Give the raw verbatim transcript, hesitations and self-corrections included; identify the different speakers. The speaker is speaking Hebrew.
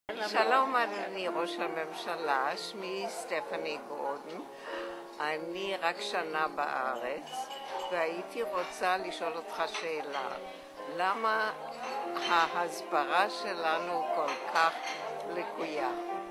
Speaker 1: שלום אדוני ראש הממשלה, שמי סטפני גורדון. אני רק שנה בארץ והייתי רוצה לשאול אותך שאלה. למה ההסברה שלנו כל כך לקויה?